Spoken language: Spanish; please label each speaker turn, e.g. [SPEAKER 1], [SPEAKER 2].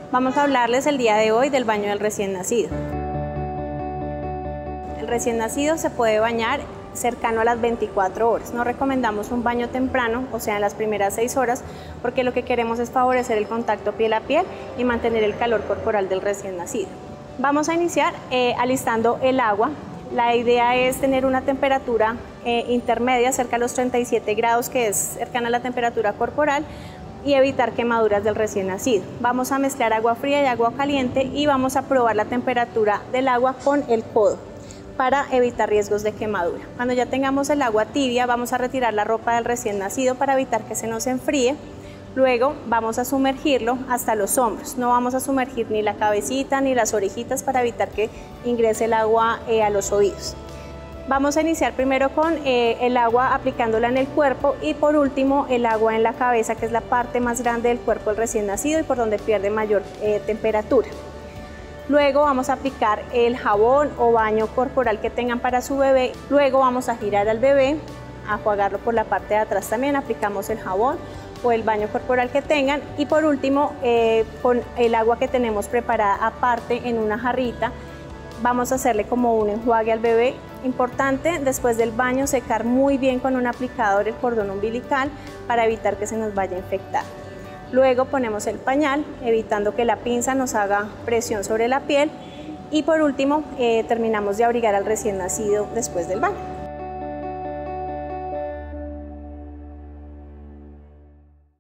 [SPEAKER 1] Vamos a hablarles el día de hoy del baño del recién nacido. El recién nacido se puede bañar cercano a las 24 horas. No recomendamos un baño temprano, o sea, en las primeras 6 horas, porque lo que queremos es favorecer el contacto piel a piel y mantener el calor corporal del recién nacido. Vamos a iniciar alistando el agua. La idea es tener una temperatura intermedia, cerca de los 37 grados, que es cercana a la temperatura corporal, y evitar quemaduras del recién nacido. Vamos a mezclar agua fría y agua caliente y vamos a probar la temperatura del agua con el codo para evitar riesgos de quemadura. Cuando ya tengamos el agua tibia, vamos a retirar la ropa del recién nacido para evitar que se nos enfríe. Luego vamos a sumergirlo hasta los hombros. No vamos a sumergir ni la cabecita ni las orejitas para evitar que ingrese el agua a los oídos. Vamos a iniciar primero con el agua aplicándola en el cuerpo y por último el agua en la cabeza, que es la parte más grande del cuerpo del recién nacido y por donde pierde mayor temperatura. Luego vamos a aplicar el jabón o baño corporal que tengan para su bebé. Luego vamos a girar al bebé, a enjuagarlo por la parte de atrás también, aplicamos el jabón o el baño corporal que tengan y por último con el agua que tenemos preparada aparte en una jarrita vamos a hacerle como un enjuague al bebé. Importante después del baño secar muy bien con un aplicador el cordón umbilical para evitar que se nos vaya a infectar. Luego ponemos el pañal evitando que la pinza nos haga presión sobre la piel y por último terminamos de abrigar al recién nacido después del baño.